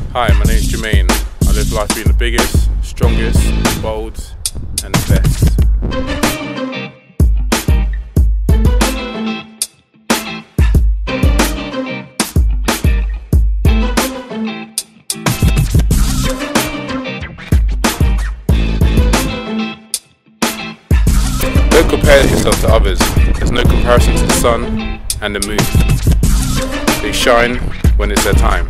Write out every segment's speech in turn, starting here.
Hi, my name is Jermaine. I live life being the biggest, strongest, bold, and the best. Don't compare yourself to others. There's no comparison to the sun and the moon. They shine when it's their time.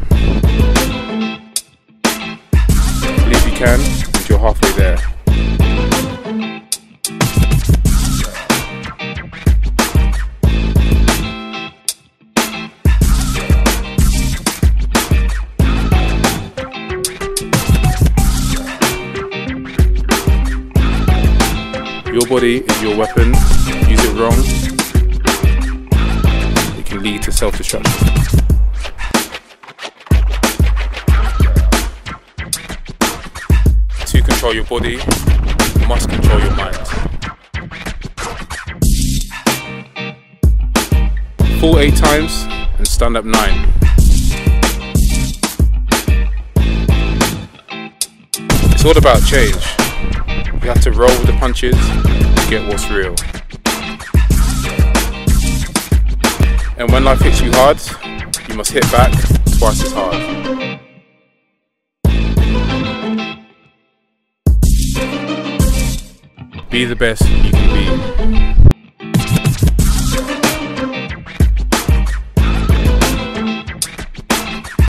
Believe you can, and you're halfway there. Your body is your weapon. Use it wrong, it can lead to self-destruction. To control your body, you must control your mind. Fall 8 times and stand up 9. It's all about change. You have to roll with the punches to get what's real. And when life hits you hard, you must hit back twice as hard. Be the best you can be.